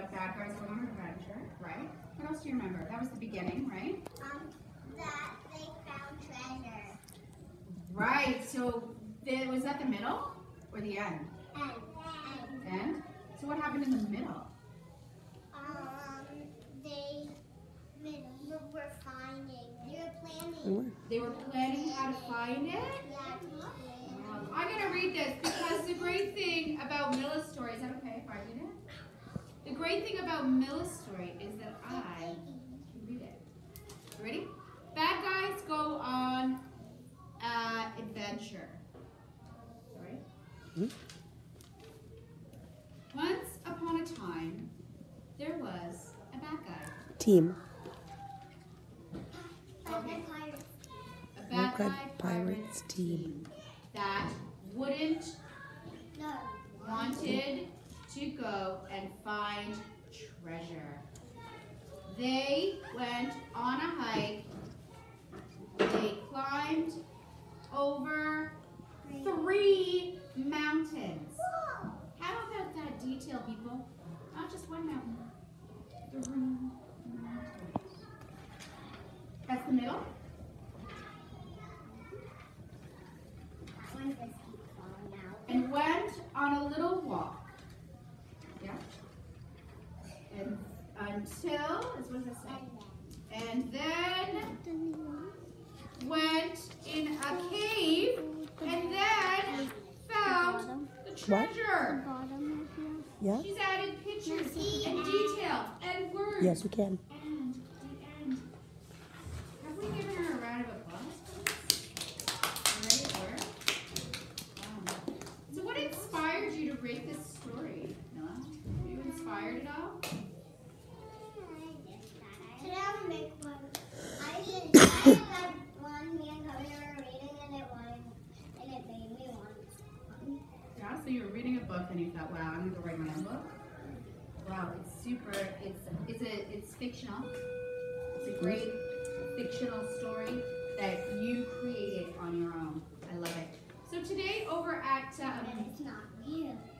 about bad guys going on an adventure, right? What else do you remember? That was the beginning, right? That they found treasure. Right. So was that the middle or the end? End. So what happened in the middle? They were finding. They were planning. They were planning how to find it? Yeah. I'm going to read this because the great thing about Milla's story, is that okay if I read it? The great thing about Milla's story is that I can read it. You ready? Bad guys go on an adventure. Sorry? Once upon a time, there was a bad guy. Team. Okay. A bad guy pirates team that wanted to go and find treasure. They went on a hike. They climbed over 3 mountains. How about that detail, people? Not just one mountain. 3 mountains. That's the middle. And went on a little walk. Yeah. And until, what does it say? And then went in a cave and then found the treasure. Yeah? She's added pictures and detail and words. Yes, you can. And the end. Have we given her a round of applause? Ready to work? Wow. So what inspired you to write this story, Milla? Were you inspired at all? Today I'll make one. I had one me and Cody were reading and it made me want. Yeah, so you were reading a book and you thought, wow, I'm gonna go write my own book. Wow, it's super, it's fictional. It's a great fictional story that you created on your own. I love it. So today over at It's not real.